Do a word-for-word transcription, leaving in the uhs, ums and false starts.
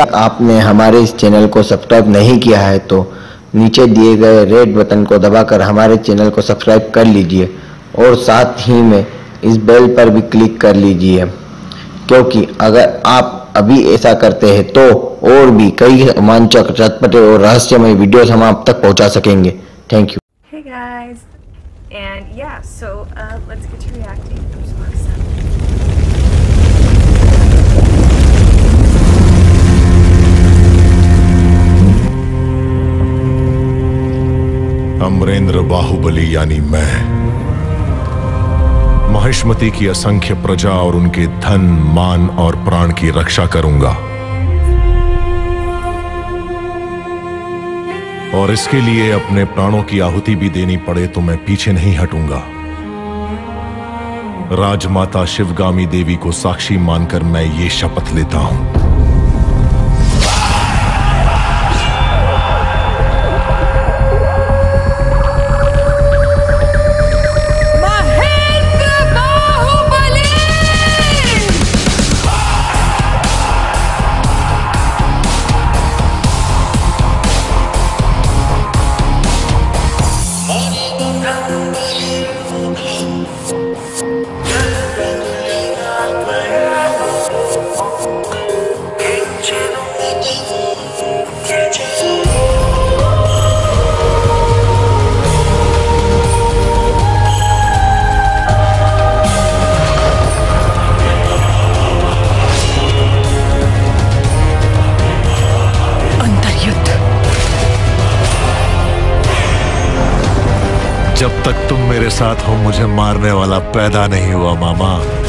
आपने हमारे इस चैनल को सब्सक्राइब नहीं किया है तो नीचे दिए गए रेड बटन को दबाकर हमारे चैनल को सब्सक्राइब कर लीजिए और साथ ही में इस बेल पर भी क्लिक कर लीजिए, क्योंकि अगर आप अभी ऐसा करते हैं तो और भी कई रोमांचक, चटपटे और रहस्यमय वीडियोस हम आप तक पहुंचा सकेंगे। Thank you. Hey guys, and yeah, so uh, let's get to reacting. I'm so excited. Amarendra Baahubali यानी मैं महिष्मति की असंख्य प्रजा और उनके धन, मान और प्राण की रक्षा करूंगा, और इसके लिए अपने प्राणों की आहुति भी देनी पड़े तो मैं पीछे नहीं हटूंगा। राजमाता शिवगामी देवी को साक्षी मानकर मैं ये शपथ लेता हूं। जब तक तुम मेरे साथ हो मुझे मारने वाला पैदा नहीं हुआ मामा।